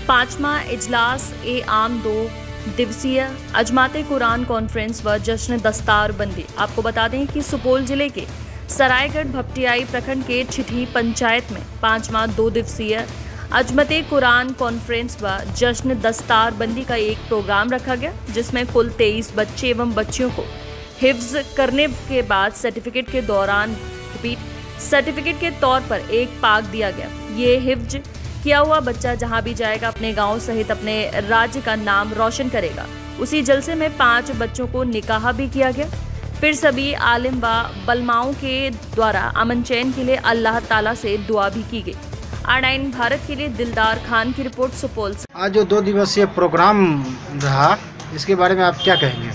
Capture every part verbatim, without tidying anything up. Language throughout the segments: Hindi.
पाँचवा इजलास ए आम दो दिवसीय अजमाते कुरान कॉन्फ्रेंस व जश्न दस्तार बंदी। आपको बता दें कि सुपौल जिले के सरायगढ़ भपटियाई प्रखंड के छिठी पंचायत में पाँचवा दो दिवसीय अजमते कुरान कॉन्फ्रेंस व जश्न दस्तार बंदी का एक प्रोग्राम रखा गया, जिसमें कुल तेईस बच्चे एवं बच्चियों को हिफ्ज करने के बाद सर्टिफिकेट के दौरान रिपीट सर्टिफिकेट के तौर पर एक पाक दिया गया। ये हिफ्ज किया हुआ बच्चा जहां भी जाएगा अपने गांव सहित अपने राज्य का नाम रोशन करेगा। उसी जलसे में पांच बच्चों को निकाह भी किया गया। फिर सभी आलिम व बलमाओं के द्वारा अमन चैन के लिए अल्लाह ताला से दुआ भी की गई। आर नाइन भारत के लिए दिलदार खान की रिपोर्ट सुपौल से। आज जो दो दिवसीय प्रोग्राम रहा, इसके बारे में आप क्या कहेंगे?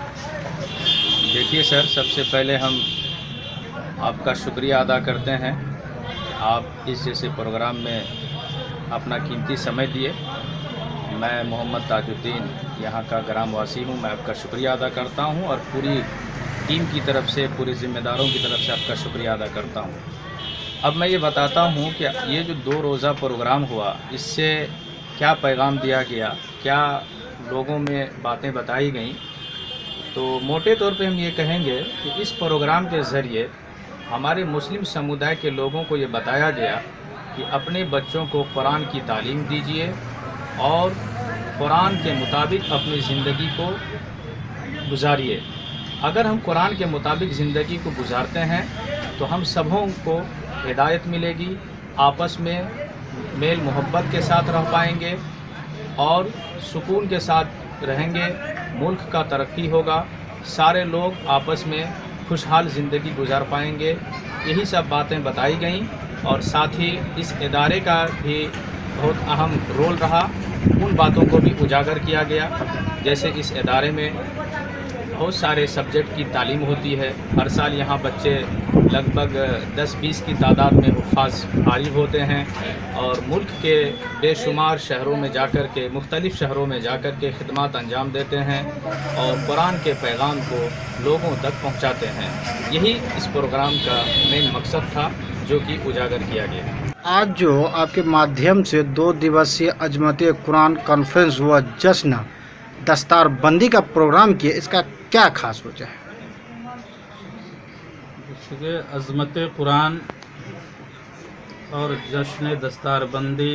देखिए सर, सबसे पहले हम आपका शुक्रिया अदा करते हैं। आप इस जैसे प्रोग्राम में अपना कीमती समय दिए। मैं मोहम्मद ताजुद्दीन यहाँ का ग्रामवासी हूँ। मैं आपका शुक्रिया अदा करता हूँ और पूरी टीम की तरफ से, पूरे ज़िम्मेदारों की तरफ से आपका शुक्रिया अदा करता हूँ। अब मैं ये बताता हूँ कि ये जो दो रोज़ा प्रोग्राम हुआ, इससे क्या पैगाम दिया गया, क्या लोगों में बातें बताई गईं। तो मोटे तौर पे हम ये कहेंगे कि इस प्रोग्राम के ज़रिए हमारे मुस्लिम समुदाय के लोगों को ये बताया गया कि अपने बच्चों को कुरान की तालीम दीजिए और कुरान के मुताबिक अपनी ज़िंदगी को गुजारिए। अगर हम कुरान के मुताबिक ज़िंदगी को गुजारते हैं तो हम सबों को हिदायत मिलेगी, आपस में मेल मोहब्बत के साथ रह पाएंगे और सुकून के साथ रहेंगे। मुल्क का तरक्की होगा, सारे लोग आपस में खुशहाल ज़िंदगी गुजार पाएंगे। यही सब बातें बताई गईं और साथ ही इस इदारे का भी बहुत अहम रोल रहा। उन बातों को भी उजागर किया गया, जैसे इस इदारे में बहुत सारे सब्जेक्ट की तालीम होती है। हर साल यहाँ बच्चे लगभग दस बीस की तादाद में हुफ़ाज़ फारिग होते हैं और मुल्क के बेशुमार शहरों में जाकर के, मुख्तलिफ़ शहरों में जाकर के खिदमत अंजाम देते हैं और कुरान के पैगाम को लोगों तक पहुँचाते हैं। यही इस प्रोग्राम का मेन मकसद था, जो कि उजागर किया गया। आज जो आपके माध्यम से दो दिवसीय अजमते कुरान कॉन्फ्रेंस हुआ, जश्न दस्तार बंदी का प्रोग्राम किया, इसका क्या खास वजह है? देखिए, अज़मते कुरान और जश्न दस्तार बंदी,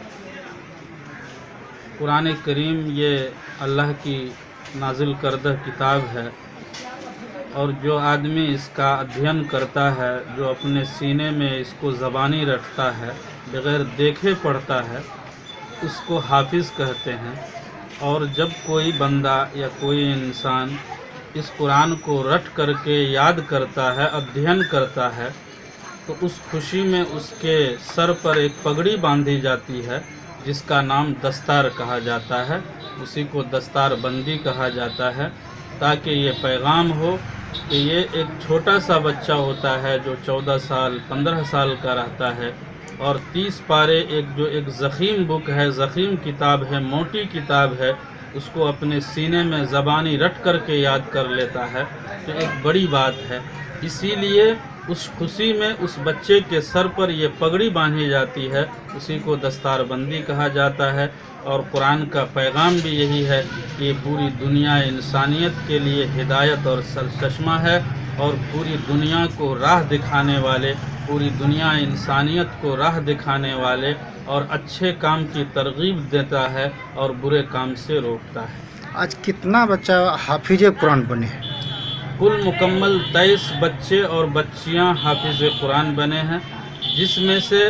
कुरान करीम ये अल्लाह की नाजिल करदा किताब है और जो आदमी इसका अध्ययन करता है, जो अपने सीने में इसको ज़बानी रखता है, बग़ैर देखे पढ़ता है, उसको हाफिज़ कहते हैं। और जब कोई बंदा या कोई इंसान इस कुरान को रट करके याद करता है, अध्ययन करता है, तो उस खुशी में उसके सर पर एक पगड़ी बांधी जाती है, जिसका नाम दस्तार कहा जाता है। उसी को दस्तार बंदी कहा जाता है, ताकि ये पैगाम हो कि ये एक छोटा सा बच्चा होता है जो चौदह साल पंद्रह साल का रहता है और तीस पारे, एक जो एक ज़ख़ीम बुक है, ज़ख़ीम किताब है, मोटी किताब है, उसको अपने सीने में ज़बानी रट करके याद कर लेता है, तो एक बड़ी बात है। इसीलिए उस खुशी में उस बच्चे के सर पर ये पगड़ी बांधी जाती है, उसी को दस्तार बंदी कहा जाता है। और कुरान का पैगाम भी यही है कि पूरी दुनिया इंसानियत के लिए हिदायत और सरचश्मा है और पूरी दुनिया को राह दिखाने वाले, पूरी दुनिया इंसानियत को राह दिखाने वाले और अच्छे काम की तरगीब देता है और बुरे काम से रोकता है। आज कितना बच्चा हाफिज कुरान बने हैं? कुल मुकम्मल तेईस बच्चे और बच्चियां हाफिज कुरान बने हैं, जिसमें से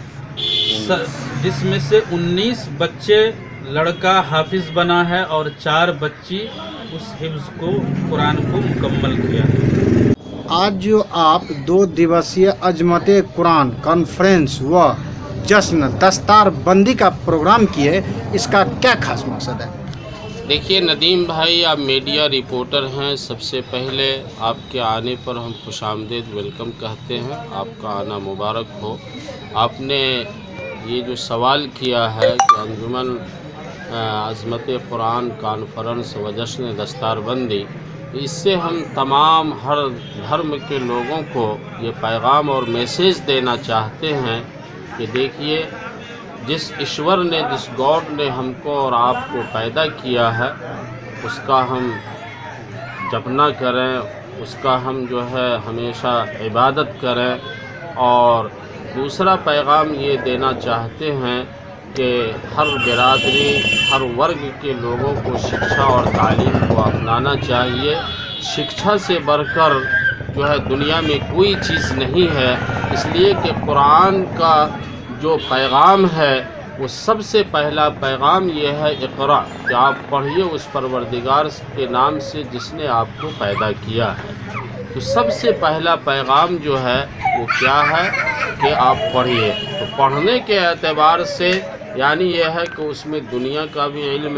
जिसमें से उन्नीस बच्चे लड़का हाफिज बना है और चार बच्ची उस हिफ्ज को कुरान को मुकम्मल किया है। आज जो आप दो दिवसीय अजमते कुरान कॉन्फ्रेंस व जश्न दस्तार बंदी का प्रोग्राम किए, इसका क्या खास मकसद है? देखिए नदीम भाई, आप मीडिया रिपोर्टर हैं। सबसे पहले आपके आने पर हम खुशामदीद वेलकम कहते हैं। आपका आना मुबारक हो। आपने ये जो सवाल किया है कि अंजुमन अज़मत कुरान कॉन्फ्रेंस व जश्न दस्तार बंदी, इससे हम तमाम हर धर्म के लोगों को ये पैगाम और मैसेज देना चाहते हैं कि देखिए, जिस ईश्वर ने, जिस गॉड ने हमको और आपको पैदा किया है, उसका हम जपना करें, उसका हम जो है हमेशा इबादत करें। और दूसरा पैगाम ये देना चाहते हैं कि हर बिरादरी, हर वर्ग के लोगों को शिक्षा और तालीम को अपनाना चाहिए। शिक्षा से बढ़कर जो है दुनिया में कोई चीज़ नहीं है, इसलिए कि कुरान का जो पैगाम है वो सबसे पहला पैगाम ये है, इक़रा, कि आप पढ़िए उस परवरदिगार के नाम से जिसने आपको पैदा किया है। तो सबसे पहला पैगाम जो है वो क्या है कि आप पढ़िए। तो पढ़ने के एतबार से यानी यह है कि उसमें दुनिया का भी इल्म